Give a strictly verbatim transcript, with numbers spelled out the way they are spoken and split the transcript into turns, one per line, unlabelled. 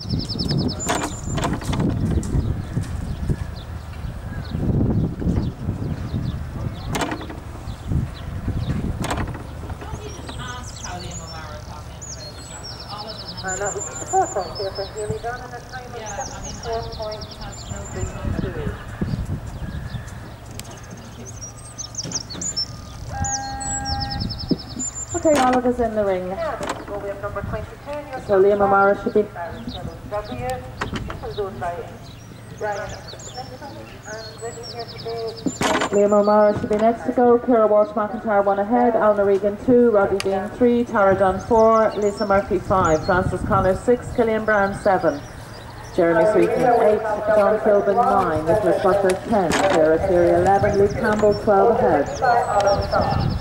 And that was the fourth point here for Haley Dunn in a time of seventy-four point three two.
Okay, Oliver's in the ring.
Yeah, go with number twenty-two.
So Liam O'Mara should be...
W, this was done by Ryan and ready here today.
Liam O'Mara should be next to go. Ciara Walsh McIntyre one ahead. Alna Regan two. Robbie Dean three. Tara Dunn four. Lisa Murphy five. Frances Connor six. Killian Brown seven. Jeremy Sweeten eight. John Philbin nine. Nicholas Butler ten. Sarah Cleary eleven. Luke Campbell twelve ahead.